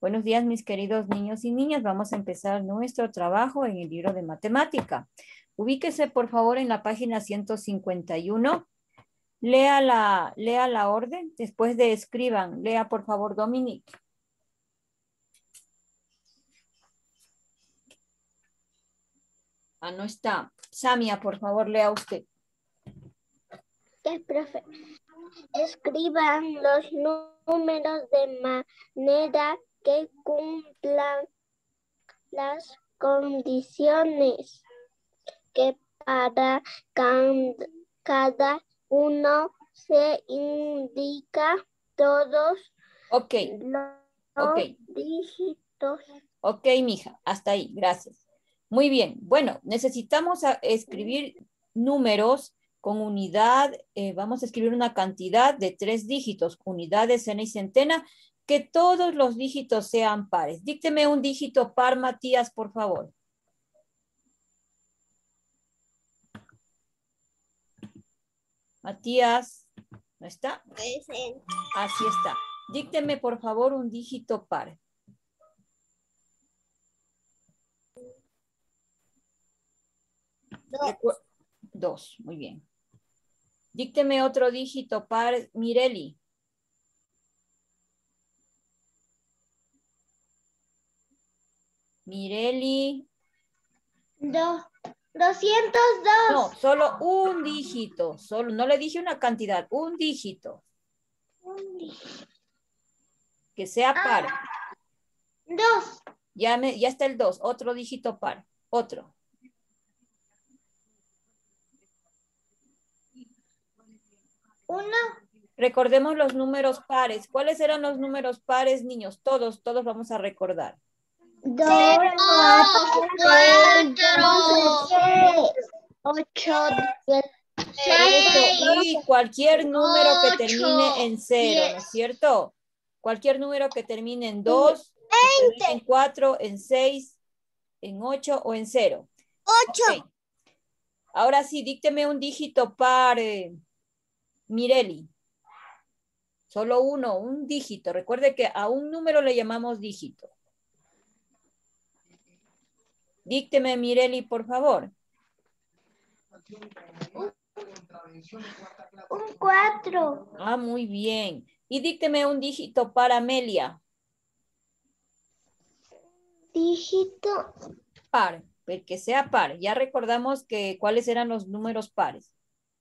Buenos días, mis queridos niños y niñas. Vamos a empezar nuestro trabajo en el libro de matemática. Ubíquese, por favor, en la página 151. Lea la orden. Después de escriban. Lea, por favor, Dominique. No está. Samia, por favor, lea usted. Profe. Escriban los números de manera que cumplan las condiciones que para cada uno se indica todos los dígitos. Ok, mija, hasta ahí, gracias. Muy bien, bueno, necesitamos escribir números con unidad, vamos a escribir una cantidad de 3 dígitos, unidad, decena y centena, que todos los dígitos sean pares. Dícteme un dígito par, Matías, por favor. Matías, ¿no está? Presente. Así está. Dícteme, por favor, un dígito par. 2, muy bien. Dícteme otro dígito par, Mireli. Mireli. 202. No, solo un dígito. Solo, no le dije una cantidad, un dígito. Que sea par. 2. Ya está el 2. Otro dígito par. Otro. Uno. Recordemos los números pares. ¿Cuáles eran los números pares, niños? Todos vamos a recordar. 2, 4, 8, 10, Y cualquier número que termine en 0, ¿no es cierto? Cualquier número que termine en 2, en 4, en 6, en 8 o en 0. 8. Okay. Ahora sí, dícteme un dígito par, Mireli. Solo uno, un dígito. Recuerde que a un número le llamamos dígito. Dícteme, Mireli, por favor. Un 4. Muy bien. Y dícteme un dígito para Amelia. Dígito. Par, el que sea par. Ya recordamos que cuáles eran los números pares.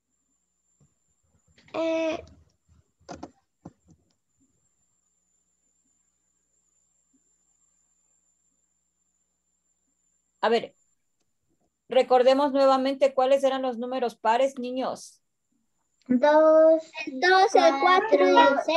A ver, recordemos nuevamente cuáles eran los números pares, niños. 2, 12, 4, 6,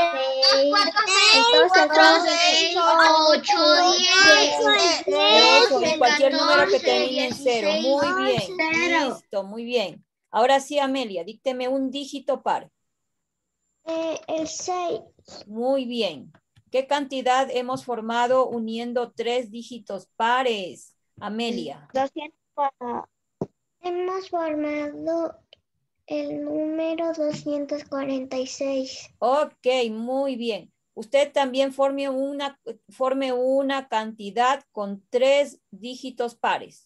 8, 10. Eso, y cualquier número que termine en 0. Muy bien, listo, muy bien. Ahora sí, Amelia, dícteme un dígito par. El 6. Muy bien. ¿Qué cantidad hemos formado uniendo 3 dígitos pares, Amelia? 204. Hemos formado el número 246. Ok, muy bien. Usted también forme una cantidad con 3 dígitos pares.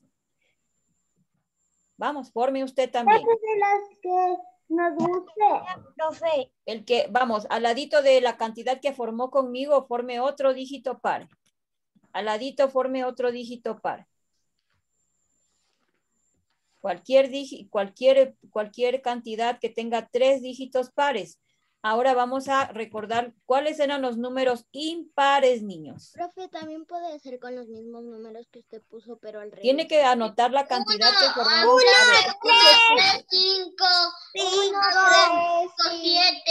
Vamos, forme usted también. De las que nos guste. Profe. El que, vamos, al ladito de la cantidad que formó conmigo, forme otro dígito par. Al ladito forme otro dígito par. Cualquier cantidad que tenga 3 dígitos pares. Ahora vamos a recordar cuáles eran los números impares, niños. Profe, también puede ser con los mismos números que usted puso, pero al revés. Tiene que anotar la cantidad que formamos. 1, 3, 5, 1, 3, 7,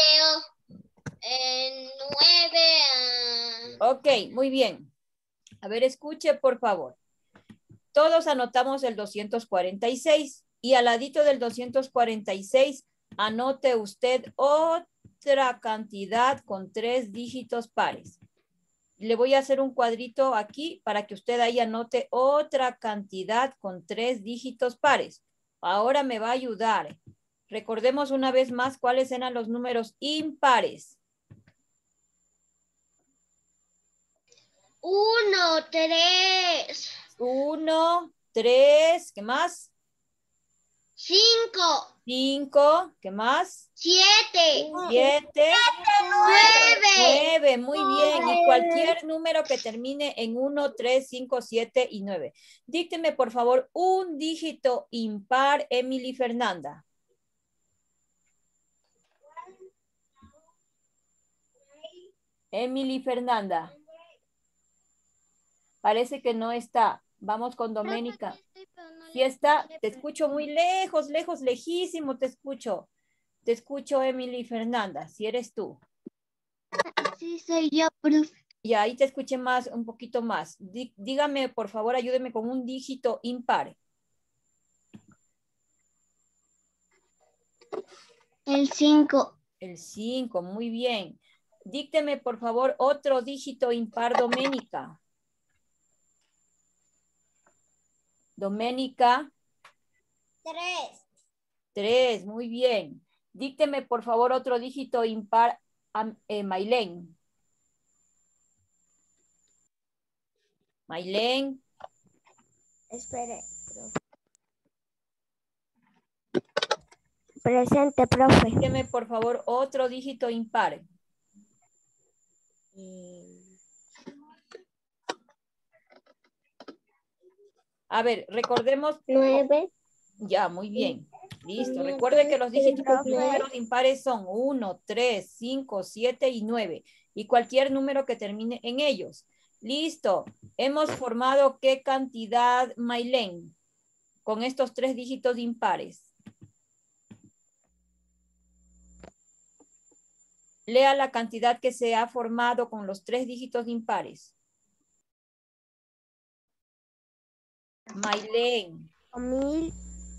9. Ok, muy bien. A ver, escuche, por favor. Todos anotamos el 246 y al ladito del 246 anote usted otra cantidad con 3 dígitos pares. Le voy a hacer un cuadrito aquí para que usted ahí anote otra cantidad con 3 dígitos pares. Ahora me va a ayudar. Recordemos una vez más cuáles eran los números impares. 1, 3. 1, 3, ¿qué más? 5. 5, ¿qué más? 7. 7. 9. 9, muy bien. Y cualquier número que termine en 1, 3, 5, 7 y 9. Dícteme, por favor, un dígito impar, Emily Fernanda. Emily Fernanda. Parece que no está. Vamos con Doménica. Sí está. Te escucho muy lejos, lejos, lejísimo te escucho. Te escucho, Emily Fernanda, si eres tú. Sí, soy yo, profe. Y ahí te escuché más, un poquito más. Dígame, por favor, ayúdeme con un dígito impar. El 5. El 5, muy bien. Dícteme, por favor, otro dígito impar, Doménica. Doménica. 3. 3, muy bien. Dícteme, por favor, otro dígito impar, Maylene. Maylene. Espere. Presente, profe. Dícteme, por favor, otro dígito impar. A ver, recordemos. 9. Ya, muy bien. Listo. Entonces, Recuerde que los dígitos, profe. los números impares son 1, 3, 5, 7 y 9. Y cualquier número que termine en ellos. Listo. Hemos formado ¿qué cantidad, Maylene? Con estos 3 dígitos impares. Lea la cantidad que se ha formado con los 3 dígitos impares. Maylene. 1000.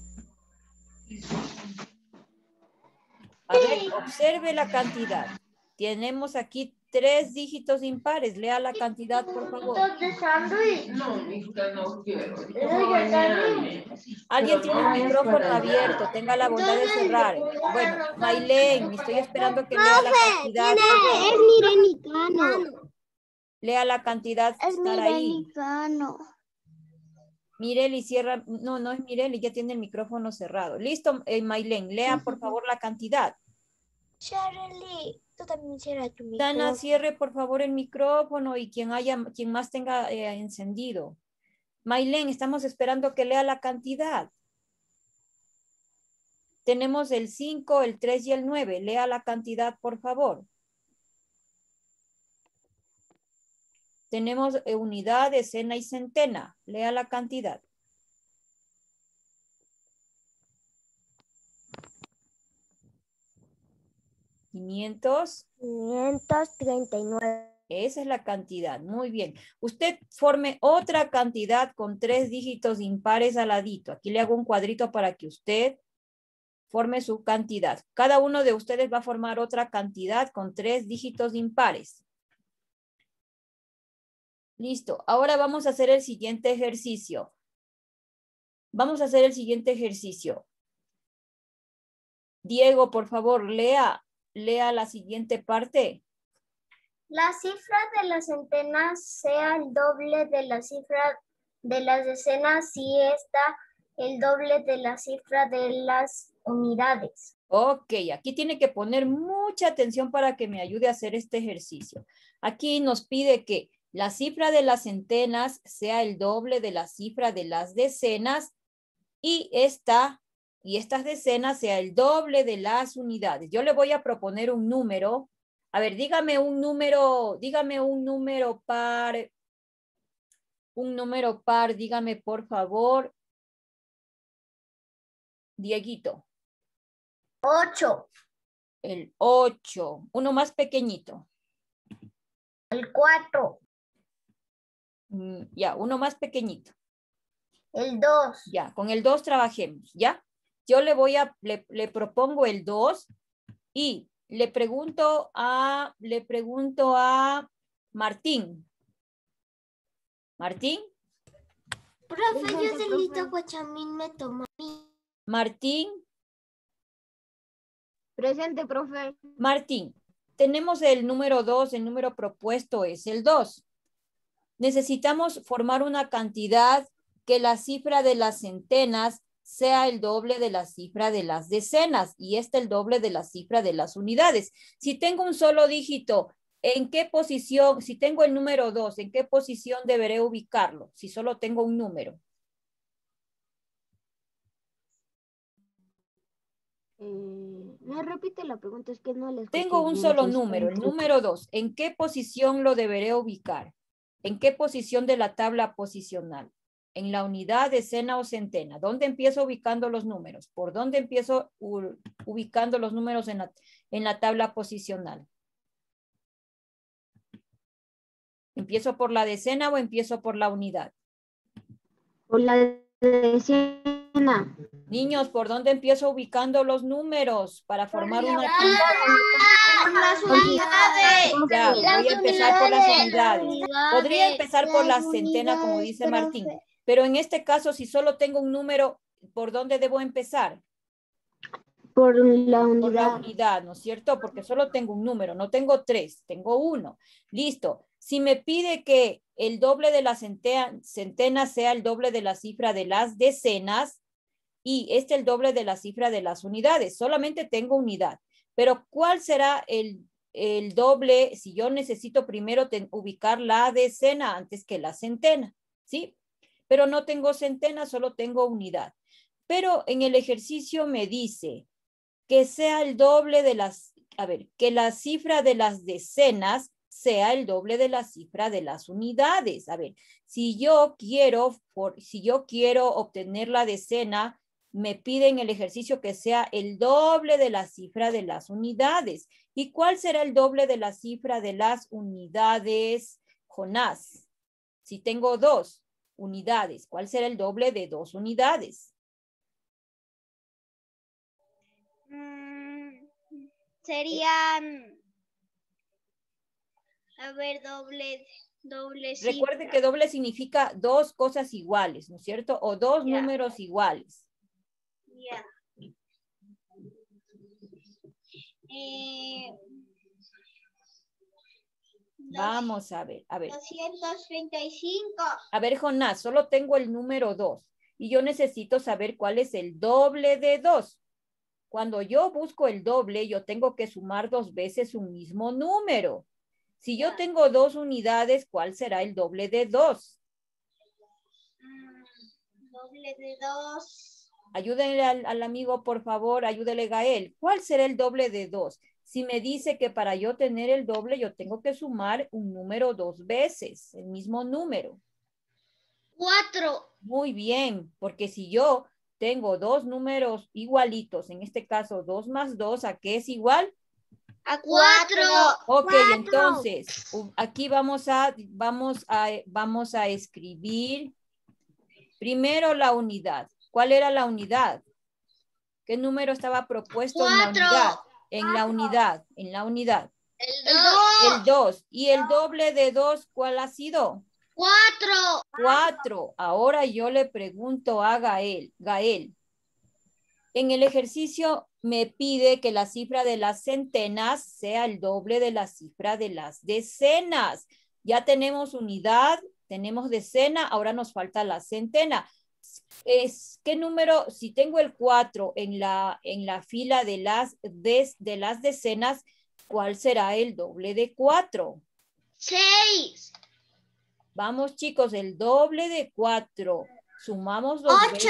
A ver, observe la cantidad. Tenemos aquí 3 dígitos impares. Lea la cantidad, por favor. No, hija, no quiero. Alguien tiene el micrófono abierto. Tenga la bondad de cerrar. Bueno, Maylene, estoy esperando que lea la cantidad. Es mirenicano. Lea la cantidad. Es Estar ahí. mirenicano. Mireli, cierra. No, no es Mireli, ya tiene el micrófono cerrado. Listo, Maylene, lea por favor la cantidad. Charlie, tú también cierra tu Dana, micrófono. cierre por favor el micrófono y quien más tenga encendido. Maylene, estamos esperando que lea la cantidad. Tenemos el 5, el 3 y el 9. Lea la cantidad, por favor. Tenemos unidad, decena y centena. Lea la cantidad. 539. Esa es la cantidad. Muy bien. Usted forme otra cantidad con 3 dígitos impares al ladito. Aquí le hago un cuadrito para que usted forme su cantidad. Cada uno de ustedes va a formar otra cantidad con 3 dígitos impares. Listo. Ahora vamos a hacer el siguiente ejercicio. Vamos a hacer el siguiente ejercicio. Diego, por favor, lea la siguiente parte. La cifra de las centenas sea el doble de la cifra de las decenas si está el doble de la cifra de las unidades. Ok, aquí tiene que poner mucha atención para que me ayude a hacer este ejercicio. Aquí nos pide que la cifra de las centenas sea el doble de la cifra de las decenas y estas decenas sea el doble de las unidades. Yo le voy a proponer un número. A ver, dígame un número par. Un número par, dígame por favor. Dieguito. 8. El 8. Uno más pequeñito. El 4. Ya, uno más pequeñito. El 2. Ya, con el 2 trabajemos, ¿ya? Yo le propongo el 2 y le pregunto a Martín. ¿Martín? Profe, yo solito Guachamín me tomó. Martín. Presente, profe. Martín, tenemos el número 2, el número propuesto es el 2. necesitamos formar una cantidad que la cifra de las centenas sea el doble de la cifra de las decenas y el doble de la cifra de las unidades. Si tengo un solo dígito, ¿en qué posición? Si tengo el número 2, ¿en qué posición deberé ubicarlo? Si solo tengo un número. Me repite la pregunta, es que no les Tengo un solo número, el número 2. ¿En qué posición lo deberé ubicar? ¿En qué posición de la tabla posicional? ¿En la unidad, decena o centena? ¿Dónde empiezo ubicando los números? ¿Por dónde empiezo ubicando los números en la tabla posicional? ¿Empiezo por la decena o empiezo por la unidad? Por la decena. Niños, ¿por dónde empiezo ubicando los números para formar una Por las unidades. Ya, voy a empezar por las unidades. Podría empezar por la las centena, como unidades, dice Martín. profe. Pero en este caso, si solo tengo un número, ¿por dónde debo empezar? Por la Por la unidad. unidad, ¿no es cierto? Porque solo tengo un número, no tengo 3, tengo 1. Listo. Si me pide que el doble de la centena sea el doble de la cifra de las decenas y el doble de la cifra de las unidades, solamente tengo unidad. Pero ¿cuál será el doble si yo necesito primero ubicar la decena antes que la centena? ¿Sí? Pero no tengo centena, solo tengo unidad. Pero en el ejercicio me dice que sea el doble de que la cifra de las decenas sea el doble de la cifra de las unidades. A ver, si yo quiero obtener la decena, me piden el ejercicio que sea el doble de la cifra de las unidades. ¿Y cuál será el doble de la cifra de las unidades, Jonás? Si tengo 2 unidades, ¿cuál será el doble de 2 unidades? Serían, a ver, doble cifra. Recuerde que doble significa 2 cosas iguales, ¿no es cierto? O 2 números iguales. Ya. Vamos a ver, 235. A ver, Jonás, solo tengo el número 2 y yo necesito saber cuál es el doble de 2. Cuando yo busco el doble, yo tengo que sumar 2 veces un mismo número. Si yo tengo 2 unidades, ¿cuál será el doble de 2? Doble de 2. Ayúdenle al amigo, por favor, ayúdele Gael. ¿Cuál será el doble de 2? Si me dice que para yo tener el doble, yo tengo que sumar un número 2 veces, el mismo número. 4. Muy bien, porque si yo tengo 2 números igualitos, en este caso 2 más 2, ¿a qué es igual? A 4. Ok, entonces, aquí vamos a escribir primero la unidad. ¿Cuál era la unidad? ¿Qué número estaba propuesto en la unidad? En la unidad, en la unidad. El 2. ¿Y el doble de 2 cuál ha sido? 4. 4. Ahora yo le pregunto a Gael. Gael, en el ejercicio me pide que la cifra de las centenas sea el doble de la cifra de las decenas. Ya tenemos unidad, tenemos decena, ahora nos falta la centena. ¿Qué número? Si tengo el 4 en la fila de las decenas, ¿cuál será el doble de 4? 6. Vamos, chicos, el doble de 4. Sumamos 2 veces.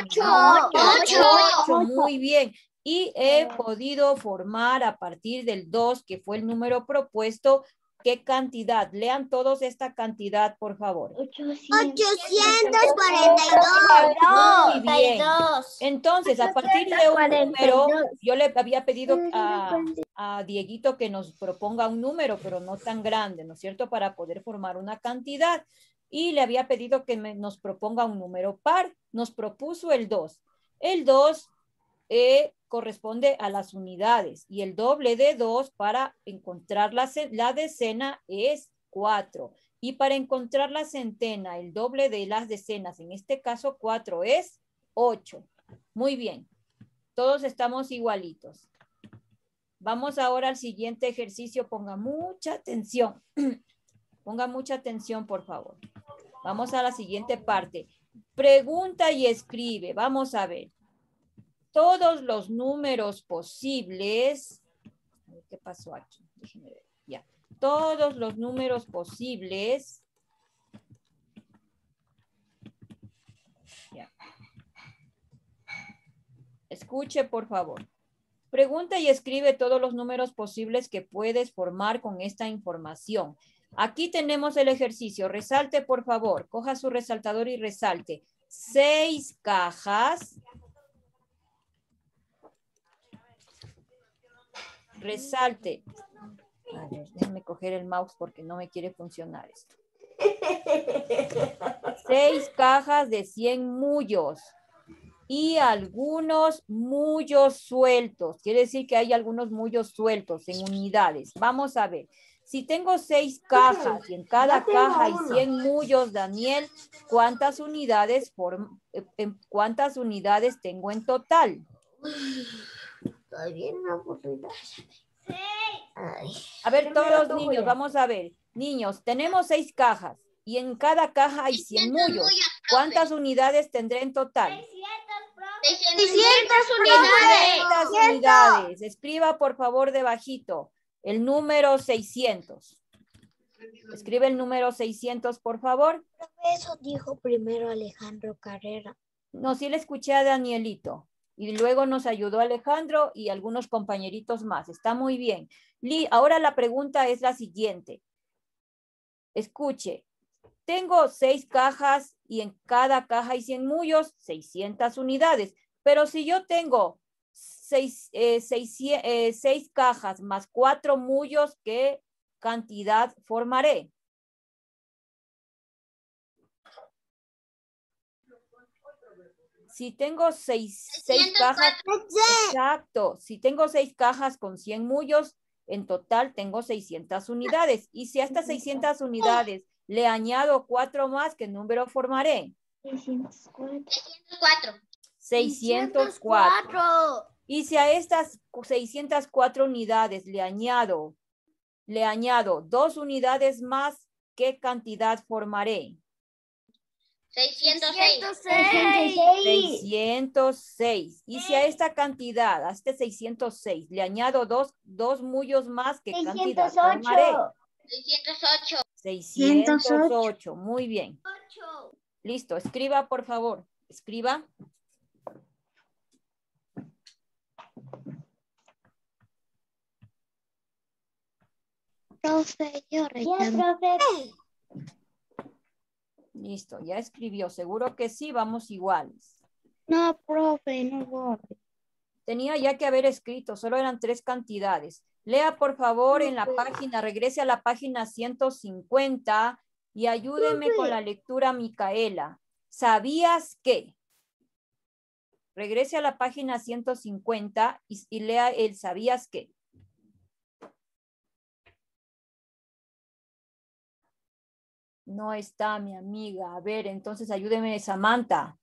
8. Muy bien. Y he podido formar a partir del 2, que fue el número propuesto, ¿qué cantidad? Lean todos esta cantidad, por favor. 842. Muy bien. Entonces, a partir de un número, yo le había pedido a Dieguito que nos proponga un número, pero no tan grande, ¿no es cierto? Para poder formar una cantidad. Y le había pedido que nos proponga un número par. Nos propuso el 2. El 2 corresponde a las unidades y el doble de 2 para encontrar la decena es 4. Y para encontrar la centena, el doble de las decenas, en este caso 4 es 8. Muy bien. Todos estamos igualitos. Vamos ahora al siguiente ejercicio. Ponga mucha atención. Ponga mucha atención, por favor. Vamos a la siguiente parte. Pregunta y escribe. Vamos a ver. Todos los números posibles. A ver qué pasó aquí. Déjenme ver. Ya. Todos los números posibles. Ya. Escuche, por favor. Pregunta y escribe todos los números posibles que puedes formar con esta información. Aquí tenemos el ejercicio. Resalte, por favor. Coja su resaltador y resalte. 6 cajas. Resalte. A ver, déjame coger el mouse porque no me quiere funcionar esto. 6 cajas de 100 mullos. Y algunos mullos sueltos. Quiere decir que hay algunos mullos sueltos en unidades. Vamos a ver. Si tengo 6 cajas y en cada caja hay 100 mullos, Daniel, ¿cuántas unidades tengo en total? Está bien aburrida. A ver, todos los niños, vamos a ver. Niños, tenemos 6 cajas y en cada caja hay 100 mullos. ¿Cuántas unidades tendré en total? 600 unidades. 600 unidades. Escriba, por favor, debajito el número 600. Escribe el número 600, por favor. Eso dijo primero Alejandro Carrera. No, sí le escuché a Danielito. Y luego nos ayudó Alejandro y algunos compañeritos más. Está muy bien. Ahora la pregunta es la siguiente. Escuche. Tengo 6 cajas y en cada caja hay 100 mullos, 600 unidades. Pero si yo tengo 6 cajas más 4 mullos, ¿qué cantidad formaré? Si tengo 6 cajas, exacto. Si tengo 6 cajas con 100 mullos, en total tengo 600 unidades. Y si a estas 600 unidades le añado 4 más, ¿qué número formaré? 604. 604. Y si a estas 604 unidades le añado 2 unidades más, ¿qué cantidad formaré? 606. 606. Y si a esta cantidad, a este 606, le añado dos mullos más, ¿qué cantidad formaré? 608. 608. Muy bien. Listo. Escriba, por favor. Escriba. Profe, yo Listo. Ya escribió. Seguro que sí. Vamos iguales. No, profe, no borre. Tenía ya que haber escrito. Solo eran 3 cantidades. Lea, por favor, en la página. Regrese a la página 150 y ayúdeme con la lectura, Micaela. ¿Sabías que? Regrese a la página 150 y lea el ¿sabías qué? No está mi amiga. A ver, entonces ayúdeme, Samantha.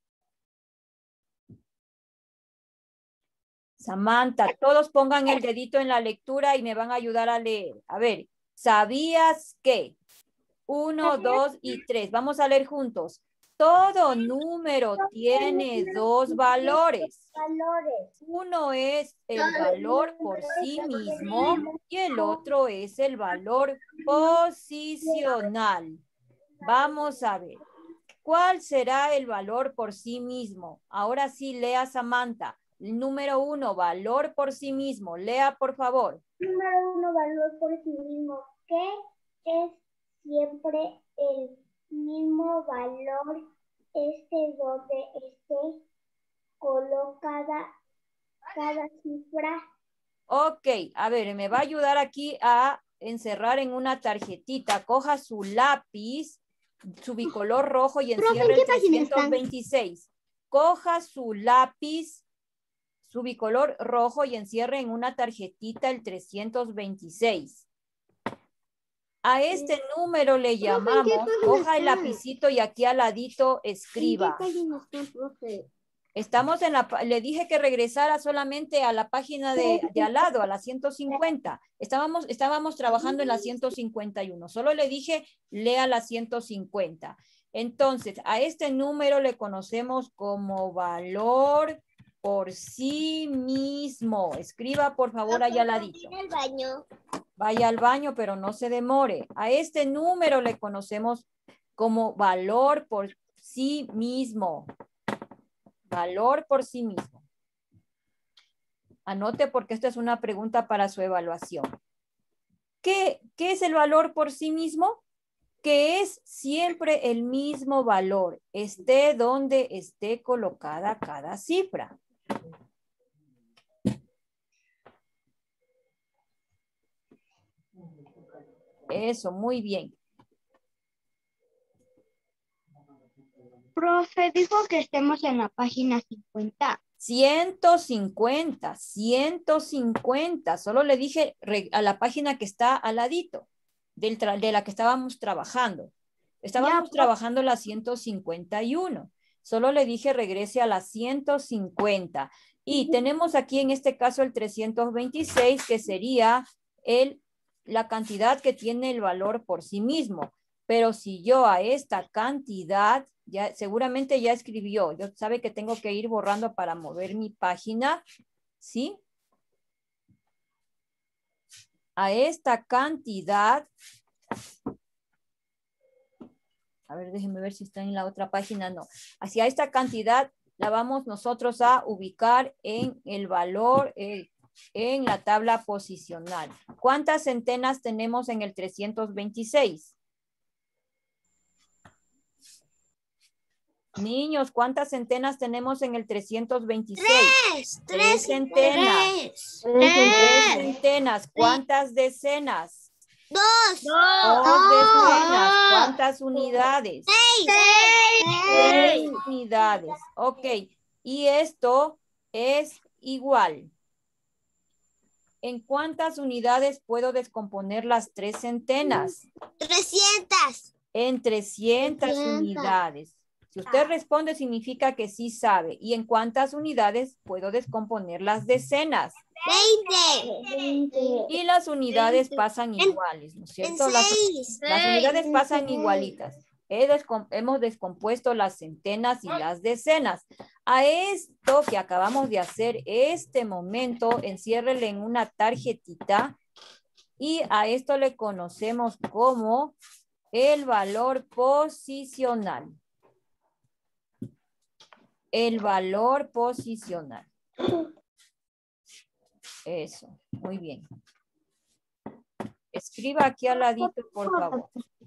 Samantha, todos pongan el dedito en la lectura y me van a ayudar a leer. A ver, ¿sabías que? 1, 2 y 3. Vamos a leer juntos. Todo número tiene 2 valores. Uno es el valor por sí mismo y el otro es el valor posicional. Vamos a ver. ¿Cuál será el valor por sí mismo? Ahora sí, lea, Samantha. Número 1, valor por sí mismo. Lea, por favor. Número 1, valor por sí mismo. ¿Qué es siempre el mismo valor donde esté colocada cada cifra? Ok, a ver, me va a ayudar aquí a encerrar en una tarjetita. Coja su lápiz, su bicolor rojo y encierre el 326. Coja su lápiz, su bicolor rojo y encierre en una tarjetita el 326. A este número le llamamos, coja el lapicito y aquí al ladito escriba. Estamos en la, le dije que regresara solamente a la página de al lado, a la 150. Estábamos trabajando en la 151. Solo le dije, lea la 150. Entonces, a este número le conocemos como valor por sí mismo. Escriba, por favor, allá al ladito. Vaya al baño, pero no se demore. A este número le conocemos como valor por sí mismo. Valor por sí mismo. Anote porque esta es una pregunta para su evaluación. ¿Qué es el valor por sí mismo? Que es siempre el mismo valor, esté donde esté colocada cada cifra. Eso, muy bien. Profe, dijo que estemos en la página 50. 150, 150. Solo le dije a la página que está al ladito de la que estábamos trabajando. Estábamos trabajando la 151. Solo le dije regrese a la 150. Y tenemos aquí en este caso el 326, que sería la cantidad que tiene el valor por sí mismo. Pero si yo a esta cantidad, ya seguramente ya escribió, yo sabe que tengo que ir borrando para mover mi página, ¿sí? A esta cantidad, a ver, déjenme ver si está en la otra página, no. Hacia esta cantidad la vamos nosotros a ubicar en el valor, en la tabla posicional. ¿Cuántas centenas tenemos en el 326? Niños, ¿cuántas centenas tenemos en el 326? Tres centenas. Tres centenas. ¿Cuántas decenas? Dos decenas. ¿Cuántas unidades? Seis unidades. Ok. Y esto es igual. ¿En cuántas unidades puedo descomponer las tres centenas? 300. En 300 unidades. Si usted responde, significa que sí sabe. ¿Y en cuántas unidades puedo descomponer las decenas? 20. Y las unidades pasan iguales, ¿no es cierto? Las unidades pasan igualitas. Hemos descompuesto las centenas y las decenas. A esto que acabamos de hacer, este momento, enciérrele en una tarjetita y a esto le conocemos como el valor posicional. El valor posicional. Eso, muy bien. Escriba aquí al ladito, por favor.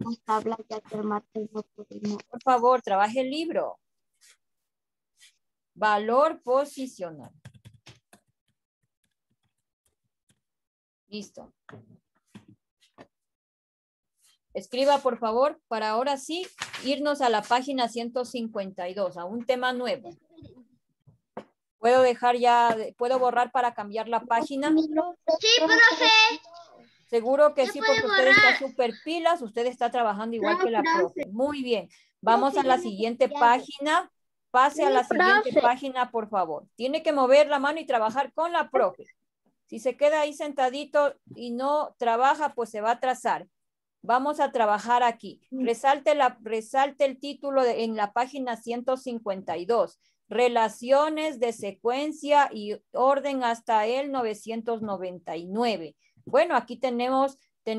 Por favor, trabaje el libro. Valor posicional. Listo. Escriba, por favor, para ahora sí irnos a la página 152, a un tema nuevo. ¿Puedo dejar ya, puedo borrar para cambiar la página? Sí, profe. Seguro que sí, porque usted está súper pilas, usted está trabajando igual que la profe. Muy bien. Vamos a la siguiente página. Pase a la siguiente página, por favor. Tiene que mover la mano y trabajar con la profe. Si se queda ahí sentadito y no trabaja, pues se va a atrasar. Vamos a trabajar aquí. Resalte el título en la página 152. Relaciones de secuencia y orden hasta el 999. Bueno, aquí tenemos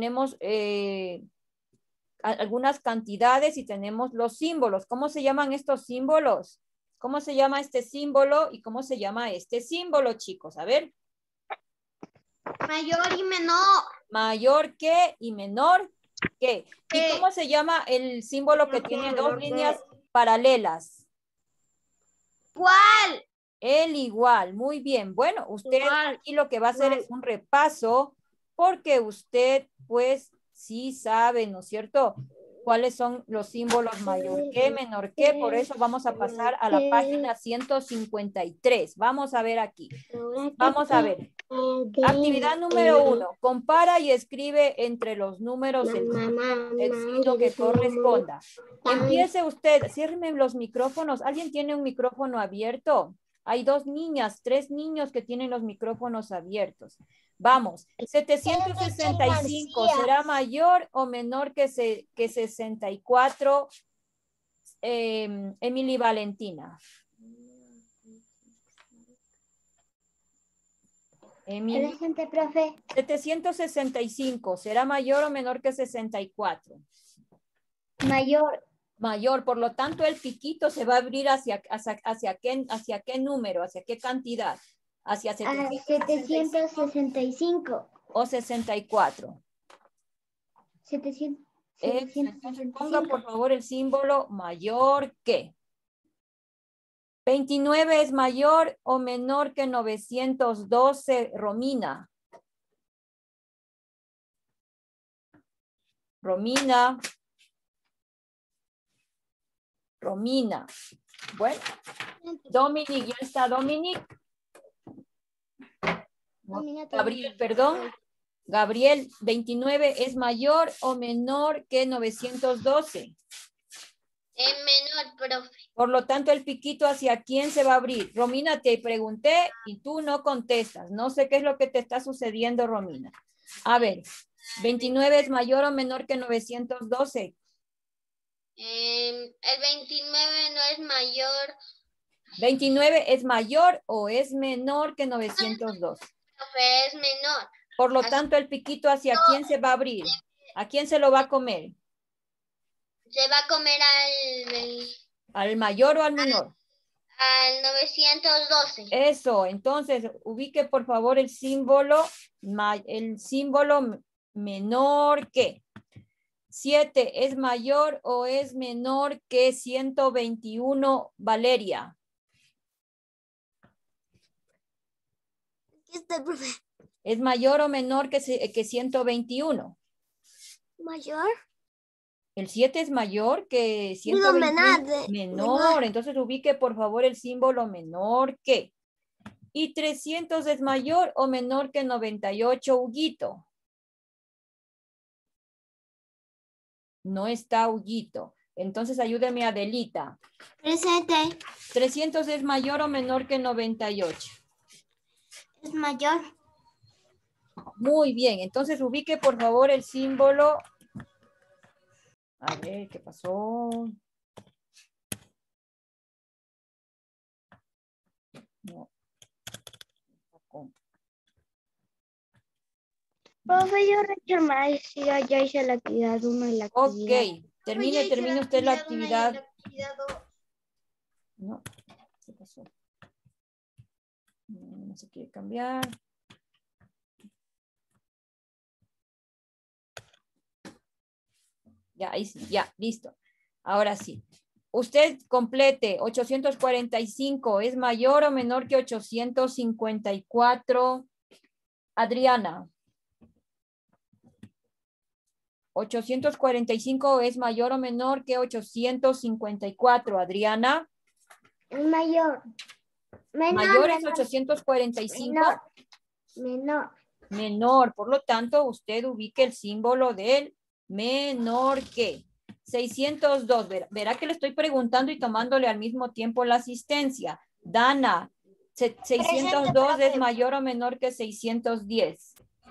algunas cantidades y tenemos los símbolos. ¿Cómo se llaman estos símbolos? ¿Cómo se llama este símbolo y cómo se llama este símbolo, chicos? A ver. Mayor y menor. Mayor que y menor que. ¿Y cómo se llama el símbolo que tiene dos líneas paralelas? ¿Cuál? El igual. Muy bien. Bueno, usted aquí lo que va a hacer es un repaso porque usted pues sí sabe, ¿no es cierto? ¿Cuáles son los símbolos mayor que, menor que? Por eso vamos a pasar a la página 153. Vamos a ver aquí. Vamos a ver. Actividad número 1. Compara y escribe entre los números el signo que corresponda. Empiece usted. Ciérreme los micrófonos. ¿Alguien tiene un micrófono abierto? Hay 2 niñas, 3 niños que tienen los micrófonos abiertos. Vamos. 765 será mayor o menor que 64. Emily Valentina. Emily. Presente, profe. 765, ¿será mayor o menor que 64? Mayor. Mayor, por lo tanto el piquito se va a abrir hacia qué número, hacia qué cantidad, hacia 765. O 64. 765. Entonces ponga por favor el símbolo mayor que. 29 es mayor o menor que 912, Romina. Romina. Bueno, Dominic, ¿ya está Dominic? Gabriel, perdón. Gabriel, 29 es mayor o menor que 912. Es menor, profe. Por lo tanto, el piquito ¿hacia quién se va a abrir? Romina, te pregunté y tú no contestas. No sé qué es lo que te está sucediendo, Romina. A ver, 29 es mayor o menor que 912. El 29 no es mayor. 29 es mayor o es menor que 902. Profe, es menor. Por lo tanto, el piquito ¿hacia quién se va a abrir? ¿A quién se lo va a comer? Se va a comer ¿Al mayor o al menor? al 912. Eso, entonces ubique por favor el símbolo menor que. 7 es mayor o es menor que 121, Valeria. Aquí está, profe. ¿Es mayor o menor que 121? Mayor. El 7 es mayor que 121. Menor. Entonces ubique por favor el símbolo menor que. Y 300 es mayor o menor que 98, Huguito. No está Huguito. Entonces ayúdeme Adelita. Presente. 300 es mayor o menor que 98. Es mayor. Muy bien. Entonces ubique por favor el símbolo. A ver, ¿qué pasó? No. Profe, yo reclamé, sí, ya hice la actividad 1 y la actividad. Ok. Termine usted la actividad. No. ¿Qué pasó? No se quiere cambiar. Ya, ahí sí, ya, listo. Ahora sí. Usted complete 845. ¿Es mayor o menor que 854? Adriana. 845 es mayor o menor que 854. Adriana. Mayor. Mayor es 845. Menor. Menor. Por lo tanto, usted ubique el símbolo del menor que. 602. Verá que le estoy preguntando y tomándole al mismo tiempo la asistencia. Dana. 602 es mayor o menor que 610.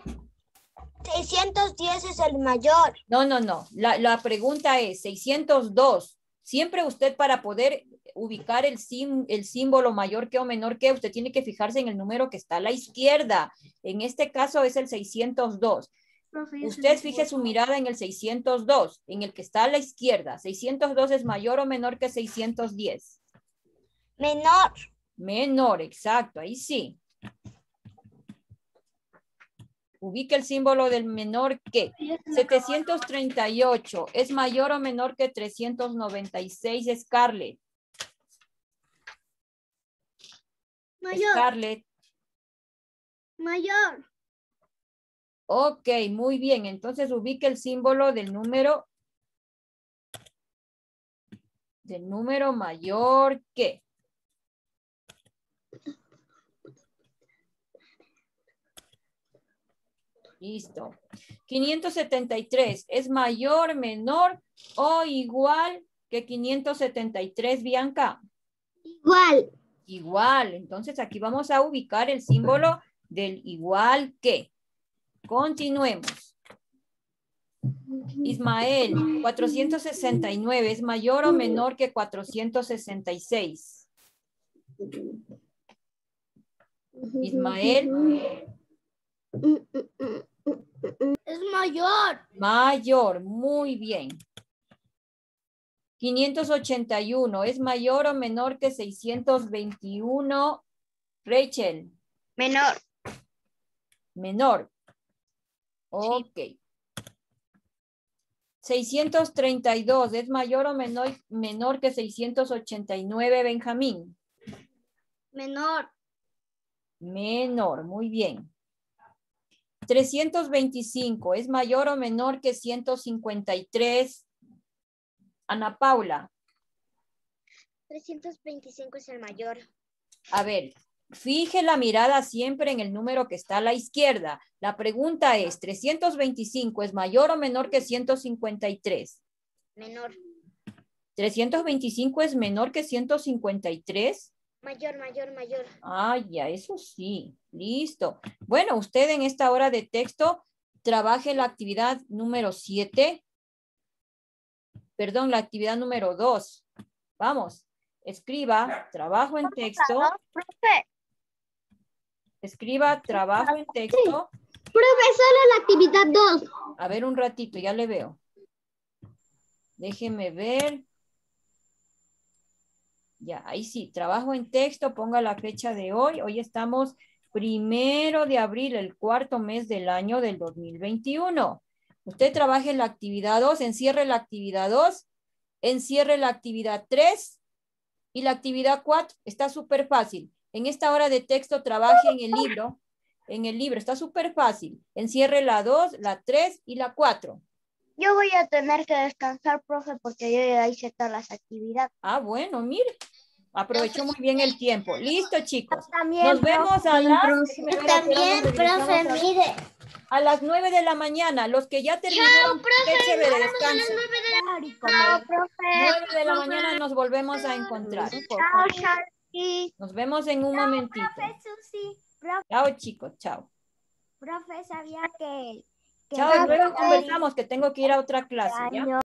610 es el mayor. No. La pregunta es 602. Siempre usted para poder ubicar el símbolo mayor que o menor que, usted tiene que fijarse en el número que está a la izquierda. En este caso es el 602. Usted fije su mirada en el 602, en el que está a la izquierda. 602 es mayor o menor que 610. Menor. Menor, exacto, ahí sí. Ubique el símbolo del menor que. 738 es mayor o menor que 396, Scarlett. Mayor. Scarlett. Mayor. Ok, muy bien. Entonces ubique el símbolo del número mayor que. Listo. 573. ¿Es mayor, menor o igual que 573, Bianca? Igual. Igual. Entonces aquí vamos a ubicar el símbolo del igual que. Continuemos. Ismael, 469. ¿Es mayor o menor que 466? Ismael. Es mayor. Mayor, muy bien. 581, ¿es mayor o menor que 621? Rachel. Menor. Menor. Ok. 632, ¿es mayor o menor que 689, Benjamín? Menor. Menor, muy bien. 325, ¿es mayor o menor que 153? Ana Paula. 325 es el mayor. A ver, fije la mirada siempre en el número que está a la izquierda. La pregunta es, ¿325 es mayor o menor que 153? Menor. ¿325 es menor que 153? Mayor, mayor, mayor. Ah, ya, eso sí. Listo. Bueno, usted en esta hora de texto trabaje la actividad número 7. Perdón, la actividad número 2. Vamos. Escriba trabajo en texto. Profe. Escriba trabajo en texto. Profe, solo la actividad 2. A ver un ratito, ya le veo. Déjeme ver. Ya, ahí sí, trabajo en texto, ponga la fecha de hoy. Hoy estamos 1 de abril, el cuarto mes del año del 2021. Usted trabaje en la actividad 2, encierre la actividad 2, encierre la actividad 3 y la actividad 4. Está súper fácil. En esta hora de texto trabaje en el libro. En el libro, está súper fácil. Encierre la 2, la 3 y la 4. Yo voy a tener que descansar, profe, porque yo ya hice todas las actividades. Ah, bueno, mire. Aprovechó muy bien el tiempo. Listo, chicos. También, Nos vemos a las... También, profe, mire. A las 9 de la mañana. Los que ya terminaron, qué chévere, descansen. Chao, profe. 9 de la mañana nos volvemos a encontrar. Chao, Sharky. Nos vemos en un momentito. Profe, Susi. Chao, chicos. Chao. Profe, sabía que Chao, luego conversamos que tengo que ir a otra clase, ¿ya?